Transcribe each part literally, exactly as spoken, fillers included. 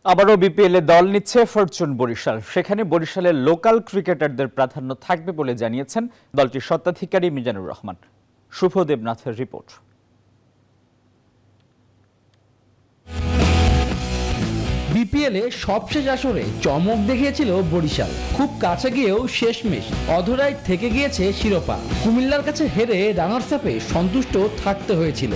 আবারও বিপিএল এ দল নিচ্ছে ফরচুন বরিশাল। সেখানে বরিশালের লোকাল ক্রিকেটারদের প্রাধান্য থাকবে বলে জানিয়েছেন দলটির স্বত্বাধিকারী মিজানুর রহমান। শুভ দেবনাথের রিপোর্ট। বিপিএল এ সবশেষ আসরে চমক দেখিয়েছিল বরিশাল। খুব কাছে গিয়েও শেষমেশ অধরায় থেকে গিয়েছে শিরোপা। কুমিল্লার কাছে হেরে রানার্স আপে সন্তুষ্ট থাকতে হয়েছিল।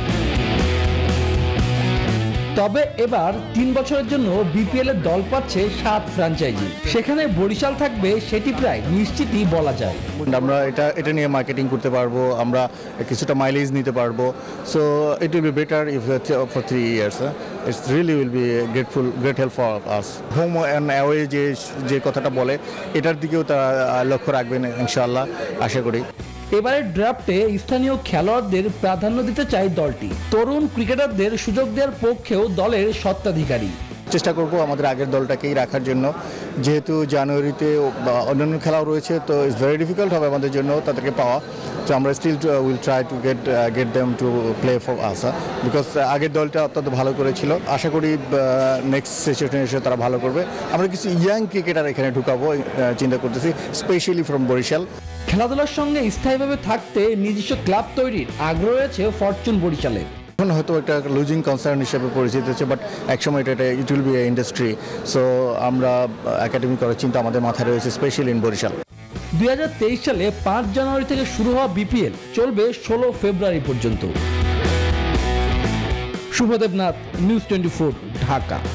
তবে এবার তিন বছরের জন্য বিপিএল এর দল পাচ্ছে সাত ফ্র্যাঞ্চাইজি। সেখানে বরিশাল থাকবে সেটি প্রায় নিশ্চিতই বলা যায়। আমরা এটা এটা নিয়ে মার্কেটিং করতে পারবো, আমরা কিছুটা মাইলেজ নিতে পারবো। So it will be better if for three years. It's really will be grateful great help for us. Home and away যে যে কথাটা বলে এটার দিকেও তারা লক্ষ্য রাখবেন ইনশাআল্লাহ, আশা করি। এবারের ড্রাফটে স্থানীয় খেলোয়াড়দের প্রাধান্য দিতে চায় দলটি। তরুণ ক্রিকেটারদের সুযোগ দেওয়ার পক্ষেও দলের স্বত্বাধিকারী। চেষ্টা করব আমাদের আগের দলটাকেই রাখার জন্য, যেহেতু জানুয়ারিতে অন্যান্য খেলাও রয়েছে, তো ইটস ভেরি ডিফিকাল্ট হবে আমাদের জন্য তাদেরকে পাওয়া। তো আমরা still will try to get get them to play for us, because আগের দলটা অত্যন্ত ভালো করেছিল। আশা করি নেক্সট সেশনে এসে তারা ভালো করবে। আমরা কিছু ইয়াং ক্রিকেটার এখানে ঢুকাবো চিন্তা করতেছি, স্পেশালি ফ্রম বরিশাল। খেলাধুলার সঙ্গে স্থায়ীভাবে থাকতে নিজস্ব ক্লাব তৈরির আগ্রহ রয়েছে ফরচুন বরিশালের। এখন হয়তো একটা লুজিং কনসার্ন হিসেবে পরিচিত হচ্ছে, বাট একসময় এটা it will be industry. So আমরা একাডেমি করার চিন্তা আমাদের মাথায় রয়েছে, স্পেশালি ইন বরিশাল। দুই হাজার তেইশ সালে পাঁচ জানুয়ারি থেকে শুরু হওয়া বিপিএল চলবে ষোলো ফেব্রুয়ারি পর্যন্ত। Shuvo Debnath, News twenty four, Dhaka.